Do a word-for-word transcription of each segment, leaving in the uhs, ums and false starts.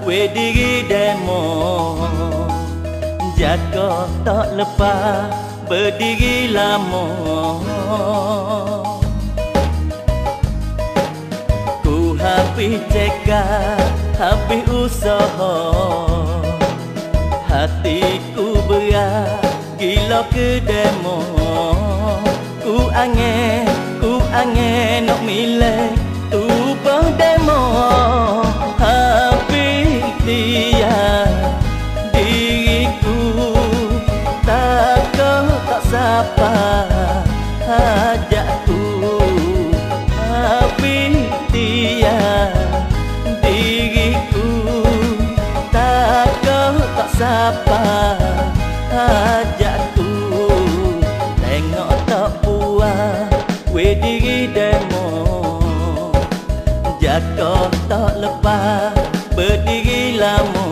we diri demo, jaga tak lepas berdiri lama. Ku habis cekak, habis usaha, hatiku berat, gila ke demo. Ku angin, ku angin nak milih ubah demo. Habis dia diriku, takkan tak sapa hajatku. Habis dia diriku, takkan tak sapa hajatku. Tengok tak puas we diri demo, jaga tak lepas berdiri lama.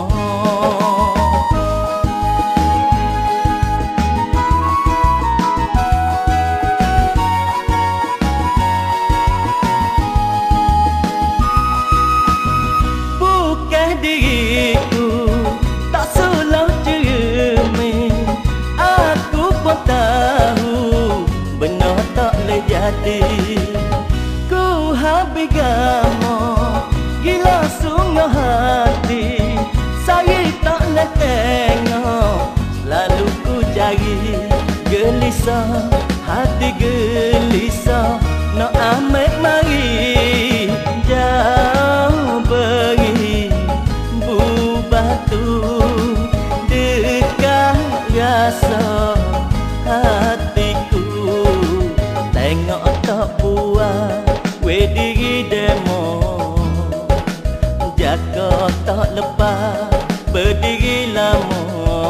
Bukan diriku tak selalu cermin, aku pun tahu benar tak boleh jadi. Ku habis gamau, gila sungguh hati, saya tak boleh tengok, selalu ku cari. Gelisah, hati gelisah, nak ambil mari jauh pergi bubatu, dekat rasa hatiku. Tengok tak puas we diri demo, jaga tak lepas berdiri lama.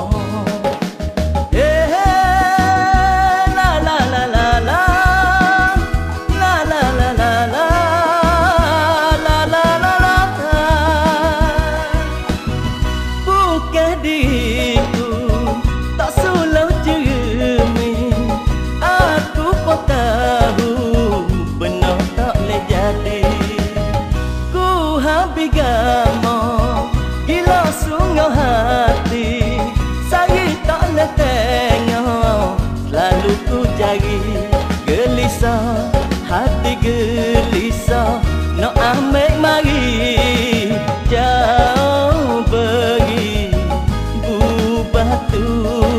Gila sungguh hati, saya tak boleh tengok, selalu ku cari. Gelisah, hati gelisah, nak ambil mari jauh pergi bubatu,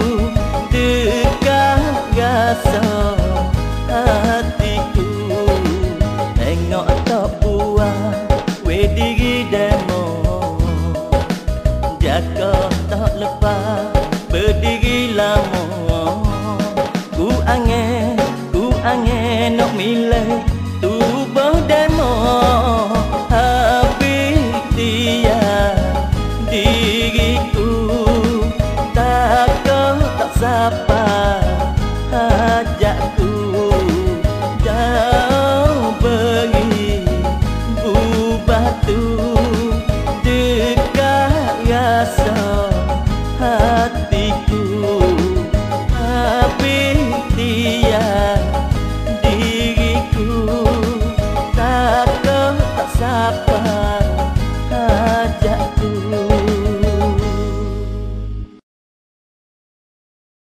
dekat rasa hatiku. Tengok tak puas we diri demo, jaga tak lepas